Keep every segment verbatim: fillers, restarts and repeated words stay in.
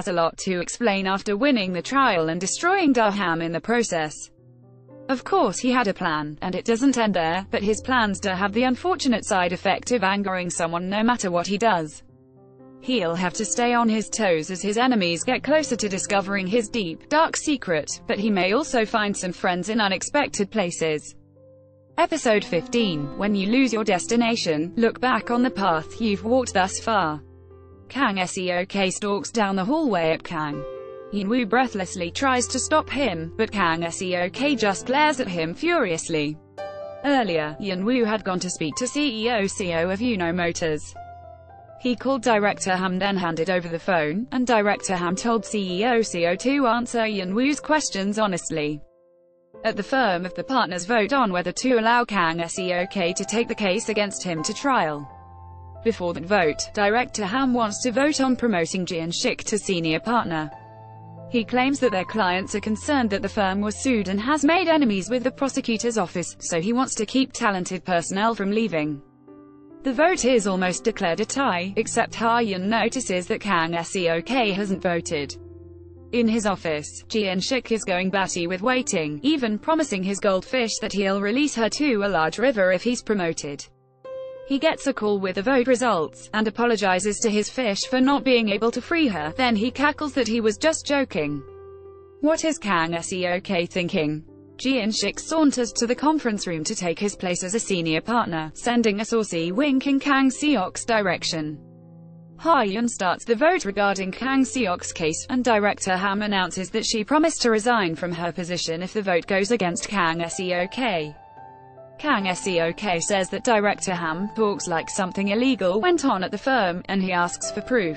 has a lot to explain after winning the trial and destroying Da-ham in the process. Of course he had a plan, and it doesn't end there, but his plans do have the unfortunate side effect of angering someone no matter what he does. He'll have to stay on his toes as his enemies get closer to discovering his deep, dark secret, but he may also find some friends in unexpected places. Episode fifteen. When you lose your destination, look back on the path you've walked thus far. Kang Seok stalks down the hallway at Kang. Yeon-woo breathlessly tries to stop him, but Kang Seok just glares at him furiously. Earlier, Yeon-woo had gone to speak to C E O C O of Yeon-woo Motors. He called Director Ham, then handed over the phone, and Director Ham told C E O C O to answer Yeon-woo's questions honestly. At the firm, if the partners vote on whether to allow Kang Seok to take the case against him to trial. Before that vote, Director Ham wants to vote on promoting Yeon-shik to senior partner. He claims that their clients are concerned that the firm was sued and has made enemies with the prosecutor's office, so he wants to keep talented personnel from leaving. The vote is almost declared a tie, except Ha-yeon notices that Kang Seok hasn't voted. In his office, Yeon-shik is going batty with waiting, even promising his goldfish that he'll release her to a large river if he's promoted. He gets a call with the vote results, and apologizes to his fish for not being able to free her, then he cackles that he was just joking. What is Kang Seok thinking? Yeon-shik saunters to the conference room to take his place as a senior partner, sending a saucy wink in Kang Seok's direction. Ha-yeon starts the vote regarding Kang Seok's case, and Director Ham announces that she promised to resign from her position if the vote goes against Kang Seok. Kang Seok says that Director Ham talks like something illegal went on at the firm, and he asks for proof.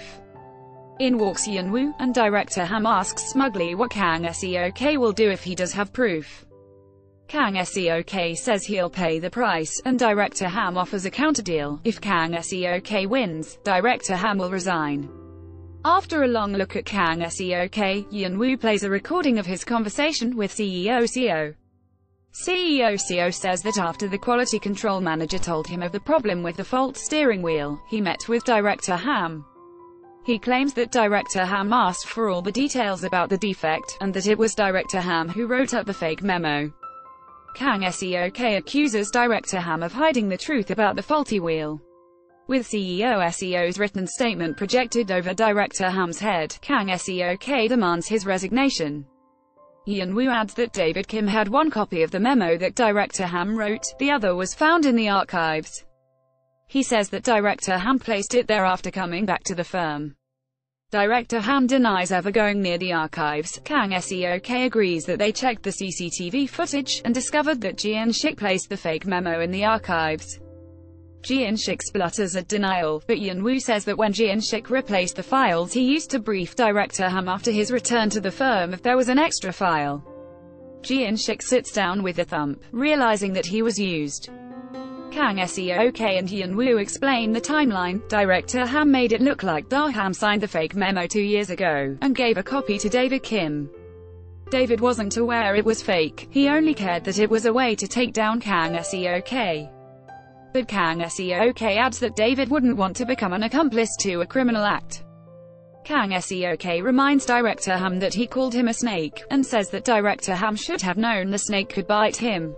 In walks Yeon-woo, and Director Ham asks smugly what Kang Seok will do if he does have proof. Kang Seok says he'll pay the price, and Director Ham offers a counterdeal. If Kang Seok wins, Director Ham will resign. After a long look at Kang Seok, Yeon-woo plays a recording of his conversation with C E O C O. C E O C O says that after the quality control manager told him of the problem with the fault steering wheel, he met with Director Ham. He claims that Director Ham asked for all the details about the defect, and that it was Director Ham who wrote up the fake memo. Kang Seok accuses Director Ham of hiding the truth about the faulty wheel. With C E O S E O's written statement projected over Director Ham's head, Kang Seok demands his resignation. Yeon-woo adds that David Kim had one copy of the memo that Director Ham wrote, the other was found in the archives. He says that Director Ham placed it there after coming back to the firm. Director Ham denies ever going near the archives. Kang Seok agrees that they checked the C C T V footage, and discovered that Yeon-shik placed the fake memo in the archives. Yeon-shik splutters at denial, but Yeon-woo says that when Yeon-shik replaced the files he used to brief Director Ham after his return to the firm if there was an extra file. Yeon-shik sits down with a thump, realizing that he was used. Kang Seok and Yeon-woo explain the timeline. Director Ham made it look like Da-ham signed the fake memo two years ago, and gave a copy to David Kim. David wasn't aware it was fake, he only cared that it was a way to take down Kang Seok. But Kang Seok adds that David wouldn't want to become an accomplice to a criminal act. Kang Seok reminds Director Ham that he called him a snake, and says that Director Ham should have known the snake could bite him.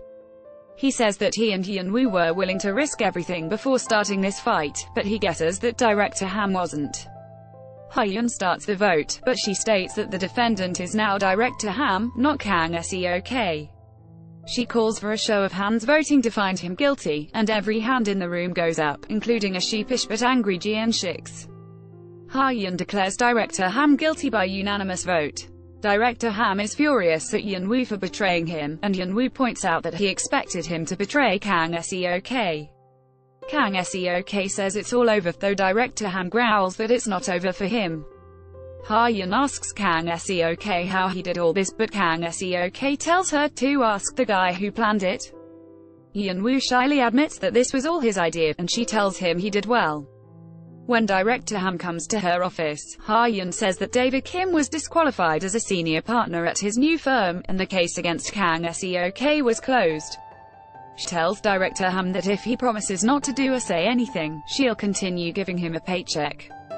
He says that he and Yeon-woo were willing to risk everything before starting this fight, but he guesses that Director Ham wasn't. Ha-yeon starts the vote, but she states that the defendant is now Director Ham, not Kang Seok. She calls for a show of hands voting to find him guilty, and every hand in the room goes up, including a sheepish but angry Yeon-shik's. Ha-yeon declares Director Ham guilty by unanimous vote. Director Ham is furious at Yeon-woo for betraying him, and Yeon-woo points out that he expected him to betray Kang Seok. Kang Seok says it's all over, though Director Ham growls that it's not over for him. Ha-yeon asks Kang Seok how he did all this, but Kang Seok tells her to ask the guy who planned it. Yeon-woo shyly admits that this was all his idea, and she tells him he did well. When Director Ham comes to her office, Ha-yeon says that David Kim was disqualified as a senior partner at his new firm, and the case against Kang Seok was closed. She tells Director Ham that if he promises not to do or say anything, she'll continue giving him a paycheck.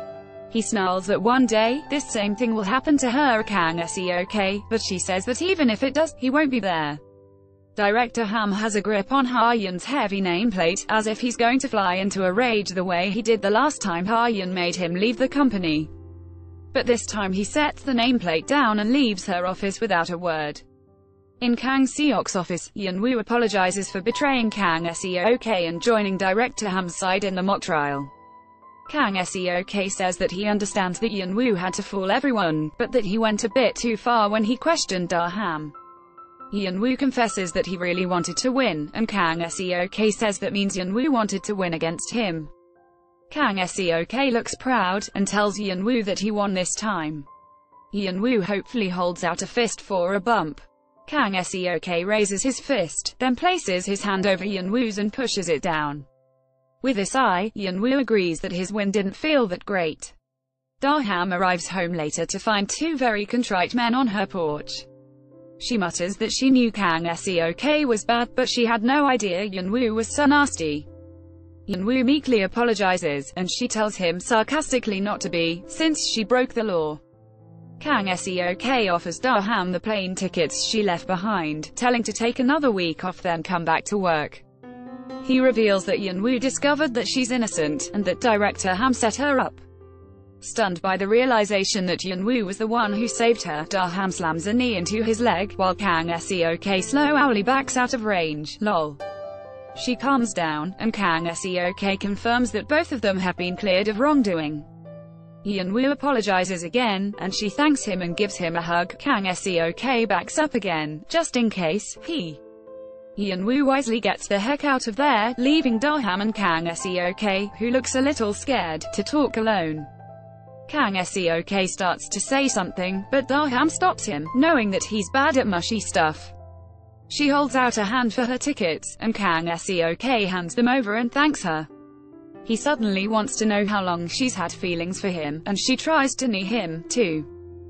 He snarls that one day, this same thing will happen to her Kang Seok, but she says that even if it does, he won't be there. Director Ham has a grip on Ha-yeon's heavy nameplate, as if he's going to fly into a rage the way he did the last time Ha-yeon made him leave the company. But this time he sets the nameplate down and leaves her office without a word. In Kang Seok's office, Yeon-woo apologizes for betraying Kang Seok and joining Director Ham's side in the mock trial. Kang Seok says that he understands that Yeon-woo had to fool everyone, but that he went a bit too far when he questioned Da-ham. Yeon-woo confesses that he really wanted to win, and Kang Seok says that means Yeon-woo wanted to win against him. Kang Seok looks proud, and tells Yeon-woo that he won this time. Yeon-woo hopefully holds out a fist for a bump. Kang Seok raises his fist, then places his hand over Yeon-woo's and pushes it down. With a sigh, Yeon-woo agrees that his win didn't feel that great. Da-ham arrives home later to find two very contrite men on her porch. She mutters that she knew Kang Seok was bad, but she had no idea Yeon-woo was so nasty. Yeon-woo meekly apologizes, and she tells him sarcastically not to be, since she broke the law. Kang Seok offers Da-ham the plane tickets she left behind, telling to take another week off then come back to work. He reveals that Yeon-woo discovered that she's innocent, and that Director Ham set her up. Stunned by the realization that Yeon-woo was the one who saved her, Da-ham slams a knee into his leg, while Kang Seok slowly backs out of range. Lol. She calms down, and Kang Seok confirms that both of them have been cleared of wrongdoing. Yeon-woo apologizes again, and she thanks him and gives him a hug. Kang Seok backs up again, just in case, he Yeon-woo wisely gets the heck out of there, leaving Da-ham and Kang Seok, who looks a little scared, to talk alone. Kang Seok starts to say something, but Da-ham stops him, knowing that he's bad at mushy stuff. She holds out a hand for her tickets, and Kang Seok hands them over and thanks her. He suddenly wants to know how long she's had feelings for him, and she tries to knee him, too.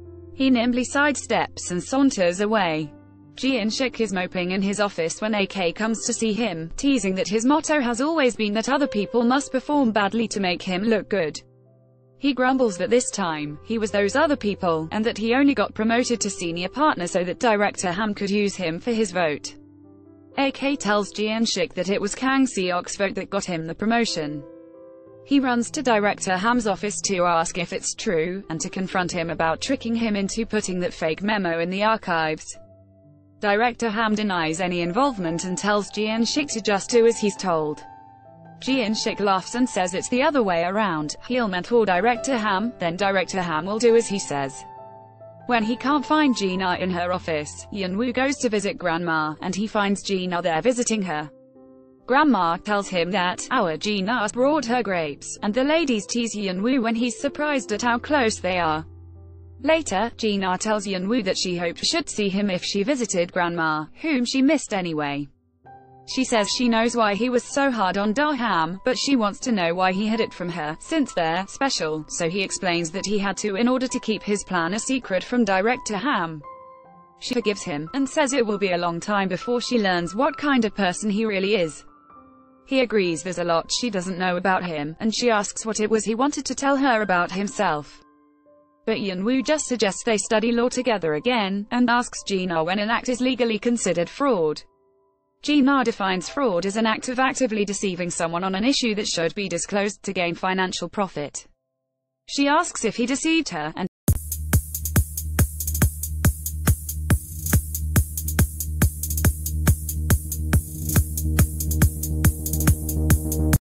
He nimbly sidesteps and saunters away. Jeon-shik is moping in his office when A K comes to see him, teasing that his motto has always been that other people must perform badly to make him look good. He grumbles that this time, he was those other people, and that he only got promoted to senior partner so that Director Ham could use him for his vote. A K tells Jeon-shik that it was Kang Seok's vote that got him the promotion. He runs to Director Ham's office to ask if it's true, and to confront him about tricking him into putting that fake memo in the archives. Director Ham denies any involvement and tells Jeon-shik to just do as he's told. Jeon-shik laughs and says it's the other way around. He'll mentor Director Ham, then Director Ham will do as he says. When he can't find Gina in her office, Yeon-woo goes to visit Grandma, and he finds Gina there visiting her. Grandma tells him that, our Gina's brought her grapes, and the ladies tease Yeon-woo when he's surprised at how close they are. Later, Gina tells Yeon-woo that she hoped should see him if she visited Grandma, whom she missed anyway. She says she knows why he was so hard on Da-ham, but she wants to know why he hid it from her, since they're special, so he explains that he had to in order to keep his plan a secret from Director Ham. She forgives him, and says it will be a long time before she learns what kind of person he really is. He agrees there's a lot she doesn't know about him, and she asks what it was he wanted to tell her about himself. But Yeon-woo just suggests they study law together again, and asks Gina when an act is legally considered fraud. Gina defines fraud as an act of actively deceiving someone on an issue that should be disclosed to gain financial profit. She asks if he deceived her, and